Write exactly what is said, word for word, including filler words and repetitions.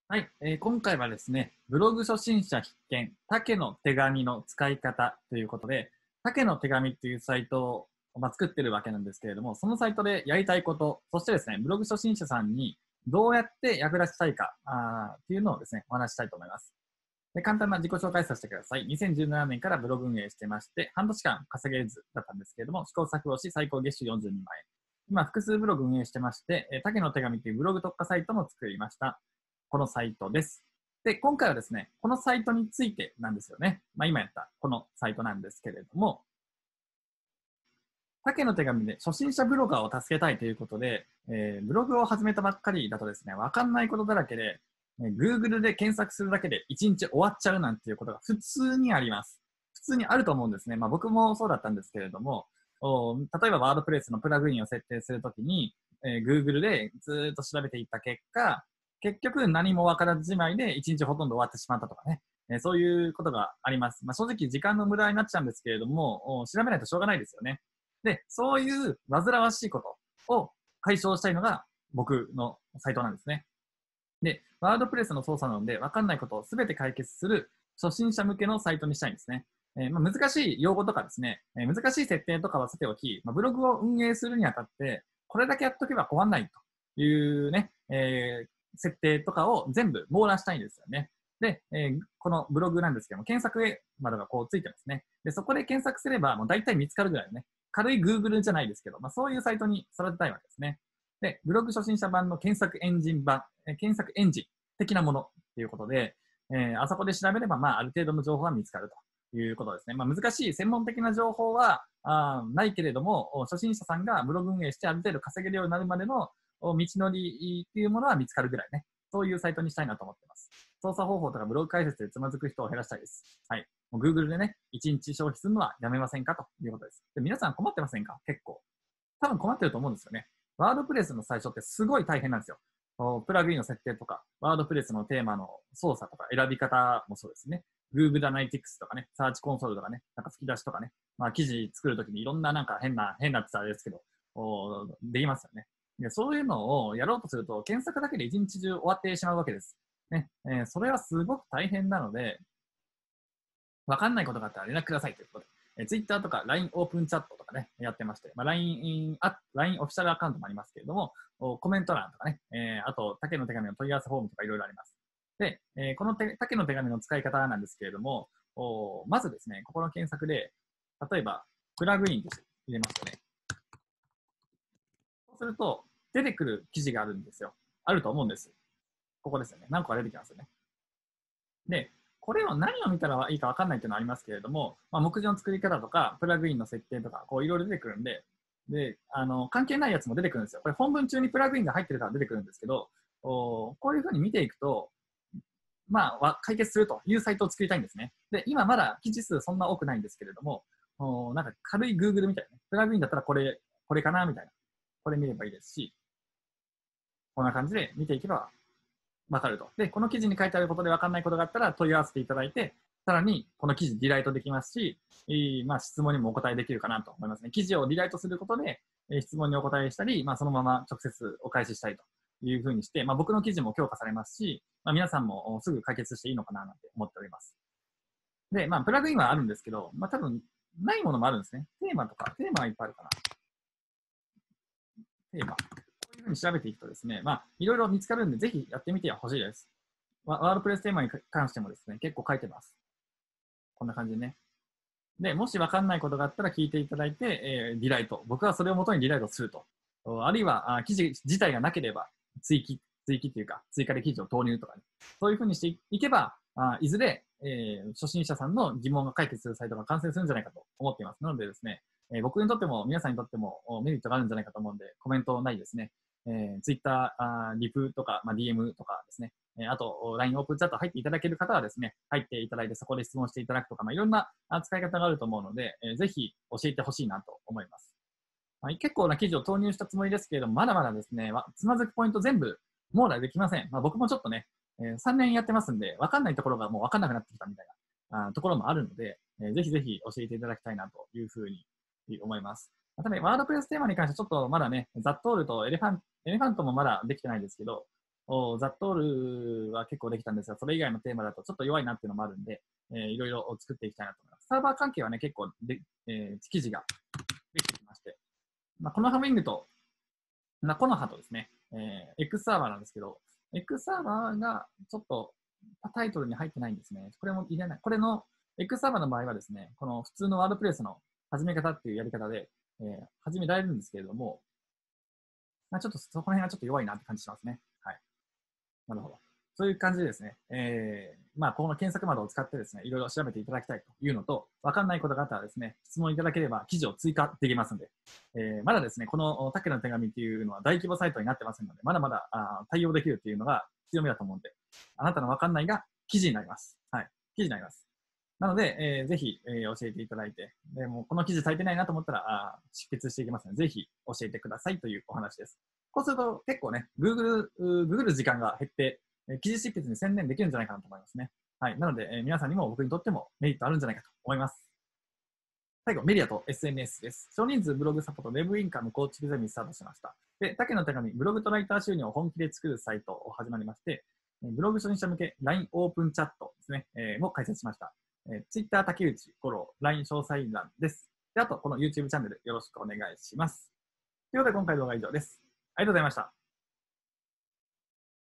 はい、えー今回はですね、ブログ初心者必見、竹の手紙の使い方ということで、竹の手紙っていうサイトを、まあ、作ってるわけなんですけれども、そのサイトでやりたいこと、そしてですね、ブログ初心者さんにどうやって役立ちたいかあーっていうのをですね、お話ししたいと思います。で、簡単な自己紹介させてください。にせんじゅうななねんからブログ運営してまして、半年間稼げずだったんですけれども、試行錯誤し最高月収よんじゅうにまん円。今、複数ブログ運営してまして、えー竹の手紙というブログ特化サイトも作りました。このサイトです。で、今回はですね、このサイトについてなんですよね。まあ今やったこのサイトなんですけれども、竹の手紙で初心者ブロガーを助けたいということで、えーブログを始めたばっかりだとですね、わかんないことだらけで、えー Google で検索するだけでいちにち終わっちゃうなんていうことが普通にあります。普通にあると思うんですね。まあ僕もそうだったんですけれども、お例えばワードプレスのプラグインを設定するときに、えー Google でずっと調べていった結果、結局何もわからずじまいでいちにちほとんど終わってしまったとかね、えーそういうことがあります。まあ正直時間の無駄になっちゃうんですけれども、調べないとしょうがないですよね。で、そういう煩わしいことを解消したいのが僕のサイトなんですね。で、ワードプレスの操作なので、わかんないことをすべて解決する初心者向けのサイトにしたいんですね。えーまあ、難しい用語とかですね、えー難しい設定とかはさておき、まあ、ブログを運営するにあたって、これだけやっとけば困んないというね、えー設定とかを全部網羅したいんですよね。で、えーこのブログなんですけども、検索窓がこうついてますね。で、そこで検索すれば、もう大体見つかるぐらいのね、軽い Google じゃないですけど、まあ、そういうサイトに育てたいわけですね。で、ブログ初心者版の検索エンジン版、検索エンジン的なものということで、えー、あそこで調べれば、まあ、ある程度の情報は見つかるということですね。まあ、難しい専門的な情報はあないけれども、初心者さんがブログ運営してある程度稼げるようになるまでの道のりっていうものは見つかるぐらいね、そういうサイトにしたいなと思っています。操作方法とかブログ解説でつまずく人を減らしたいです。はい。もう Google でね、いちにち消費するのはやめませんかということです。で、皆さん困ってませんか？結構。多分困ってると思うんですよね。ワードプレスの最初ってすごい大変なんですよ。プラグインの設定とか、ワードプレスのテーマの操作とか選び方もそうですね。Google Analytics とかね、サーチコンソールとかね、なんか吹き出しとかね、まあ記事作るときにいろんななんか変な、変なって言ったらあれですけど、できますよね。でそういうのをやろうとすると、検索だけで一日中終わってしまうわけです。ね、えー、それはすごく大変なので、わかんないことがあったら連絡くださいということで。え Twitter とか ライン オープンチャットとかね、やってまして、まあ、ライン、あ ライン オフィシャルアカウントもありますけれども、コメント欄とかね、えー、あと、竹の手紙の問い合わせフォームとかいろいろあります。で、えー、この竹の手紙の使い方なんですけれども、おまずですね、ここの検索で、例えば、プラグインとして入れますよね。そうすると、出てくる記事があるんですよ。あると思うんです。ここですよね。何個か出てきますよね。で、これを何を見たらいいか分かんないっていうのはありますけれども、まあ、目次の作り方とか、プラグインの設定とか、こういろいろ出てくるんで、で、あの、関係ないやつも出てくるんですよ。これ本文中にプラグインが入ってるから出てくるんですけど、おこういうふうに見ていくと、まあ、解決するというサイトを作りたいんですね。で、今まだ記事数そんな多くないんですけれども、おなんか軽い Google みたいなね、プラグインだったらこれ、これかなみたいな。これ見ればいいですし、こんな感じで見ていけばわかると。で、この記事に書いてあることでわかんないことがあったら問い合わせていただいて、さらにこの記事リライトできますし、まあ、質問にもお答えできるかなと思いますね。記事をリライトすることで、質問にお答えしたり、まあ、そのまま直接お返ししたりというふうにして、まあ、僕の記事も強化されますし、まあ、皆さんもすぐ解決していいのかななんて思っております。で、まあ、プラグインはあるんですけど、まあ、多分、ないものもあるんですね。テーマとか、テーマはいっぱいあるかな。テーマ。こういうふうに調べていくとですね、まあ、いろいろ見つかるんで、ぜひやってみてほしいです。ワードプレステーマに関してもですね、結構書いてます。こんな感じでね。で、もし分かんないことがあったら聞いていただいて、えー、リライト。僕はそれをもとにリライトすると。あるいは、あ記事自体がなければ、追記、追記っていうか、追加で記事を投入とかね。そういうふうにしていけば、あいずれ、えー、初心者さんの疑問が解決するサイトが完成するんじゃないかと思っています。なのでですね、えー、僕にとっても皆さんにとってもメリットがあるんじゃないかと思うんで、コメントないですね。えー、Twitter、あリプとか、まあ、ディーエム とかですね、あと、ライン オープンチャット入っていただける方はですね、入っていただいてそこで質問していただくとか、まあ、いろんな使い方があると思うので、えー、ぜひ教えてほしいなと思います。まあ、結構な記事を投入したつもりですけれども、まだまだですね、つまずくポイント全部網羅できません。まあ、僕もちょっとね、えー、さんねんやってますんで、わかんないところがもうわかんなくなってきたみたいなあところもあるので、えー、ぜひぜひ教えていただきたいなというふうに思います。ただね、ワードプレステーマに関してはちょっとまだね、ザットールとエレファンエレファントもまだできてないですけど、 をざっとルは結構できたんですが、それ以外のテーマだとちょっと弱いなっていうのもあるんで、えー、いろいろ作っていきたいなと思います。サーバー関係はね、結構で、えー、記事ができてきまして、まあ、このハウィングと、まあ、コノハとですね、えー、X サーバーなんですけど、X サーバーがちょっとタイトルに入ってないんですね。これも入れない。これの X サーバーの場合はですね、この普通のワードプレスの始め方っていうやり方で、えー、始められるんですけれども、まあ、ちょっとそこら辺はちょっと弱いなって感じしますね。はい。なるほど。そういう感じでですね、えー、まあ、この検索窓を使ってですね、いろいろ調べていただきたいというのと、わかんないことがあったらですね、質問いただければ記事を追加できますので、えー、まだですね、この竹の手紙っていうのは大規模サイトになってませんので、まだまだあ対応できるっていうのが強みだと思うんで、あなたのわかんないが記事になります。はい。記事になります。なので、えー、ぜひ、えー、教えていただいて、でもこの記事足りてないなと思ったら、あ執筆していきますので、ぜひ教えてくださいというお話です。こうすると結構ね、Google、Google 時間が減って、記事執筆に専念できるんじゃないかなと思いますね。はい。なので、えー、皆さんにも僕にとってもメリットあるんじゃないかと思います。最後、メディアと エスエヌエス です。少人数ブログサポート、ウェブインカム構築ゼミスタートしました。で、竹の手紙、ブログとライター収入を本気で作るサイトを始まりまして、ブログ初心者向け ライン オープンチャットですね、えー、も開設しました。えー、Twitter 竹内フォロー、ライン 詳細欄です。で、あと、この YouTube チャンネルよろしくお願いします。ということで、今回の動画は以上です。ありがとうございました。